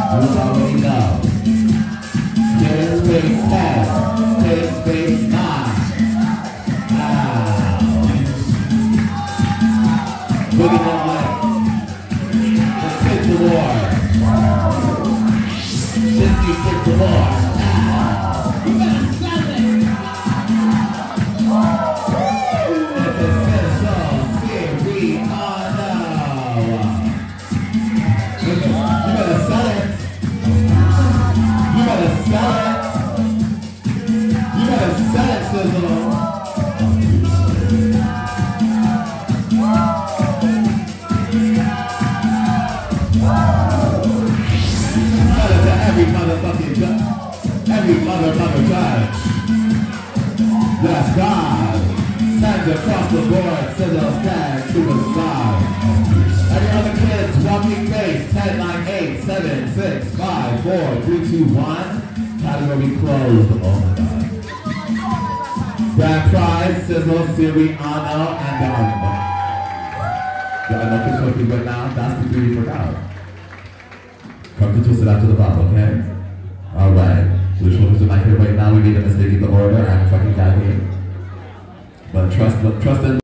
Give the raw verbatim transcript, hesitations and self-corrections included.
You already know. Clear space ten. Clear space nine. Wow. Boogie that way. Let's hit the war. fifty-six more. Wow. You better sell it. It's a special series on now. You better sell it. You better sell it. You better sell it, Sizzle. Sell it to every motherfucking judge. Every motherfucking judge. Yes, God. Stands across the board. Sizzle stands to the side. Every other kids, walking base, ten, nine, eight, seven, six, five, four, three, two, one. Category closed. Oh my God. Grand prize, Sizzle, Siriano, and Darwin. Y'all know which one we right now? That's the beauty for now. Come to twist it out to the bottom, okay? Alright. Which one is the mic here right now? We made a mistake in the order. I'm a fucking guy here. But trust, but trust in